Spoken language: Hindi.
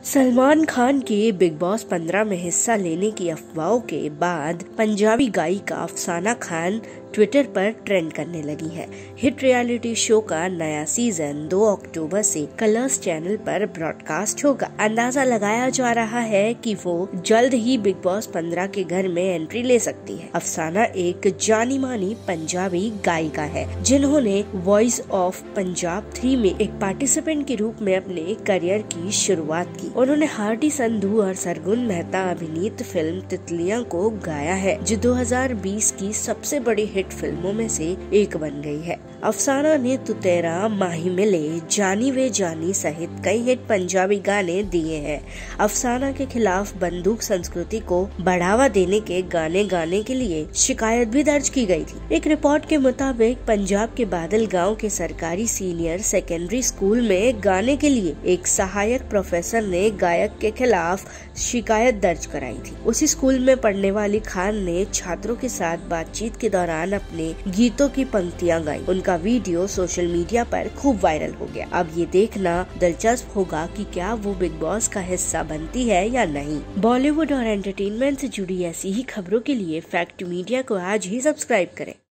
सलमान खान के बिग बॉस 15 में हिस्सा लेने की अफवाहों के बाद पंजाबी गायिका अफसाना खान ट्विटर पर ट्रेंड करने लगी है। हिट रियलिटी शो का नया सीजन 2 अक्टूबर से कलर्स चैनल पर ब्रॉडकास्ट होगा। अंदाजा लगाया जा रहा है कि वो जल्द ही बिग बॉस 15 के घर में एंट्री ले सकती है। अफसाना एक जानी मानी पंजाबी गायिका है, जिन्होंने वॉइस ऑफ पंजाब 3 में एक पार्टिसिपेंट के रूप में अपने करियर की शुरुआत की। उन्होंने हार्डी संधू और सरगुन मेहता अभिनीत फिल्म तितलियां को गाया है, जो 2020 की सबसे बड़ी हिट फिल्मों में से एक बन गई है। अफसाना ने तू तेरा, माही मिले, जानी वे जानी सहित कई हिट पंजाबी गाने दिए हैं। अफसाना के खिलाफ बंदूक संस्कृति को बढ़ावा देने के गाने गाने के लिए शिकायत भी दर्ज की गई थी। एक रिपोर्ट के मुताबिक पंजाब के बादल गांव के सरकारी सीनियर सेकेंडरी स्कूल में गाने के लिए एक सहायक प्रोफेसर ने गायक के खिलाफ शिकायत दर्ज कराई थी। उसी स्कूल में पढ़ने वाली खान ने छात्रों के साथ बातचीत के दौरान अपने गीतों की पंक्तियां गाई। उनका वीडियो सोशल मीडिया पर खूब वायरल हो गया। अब ये देखना दिलचस्प होगा कि क्या वो बिग बॉस का हिस्सा बनती है या नहीं। बॉलीवुड और एंटरटेनमेंट से जुड़ी ऐसी ही खबरों के लिए फैक्ट मीडिया को आज ही सब्सक्राइब करें।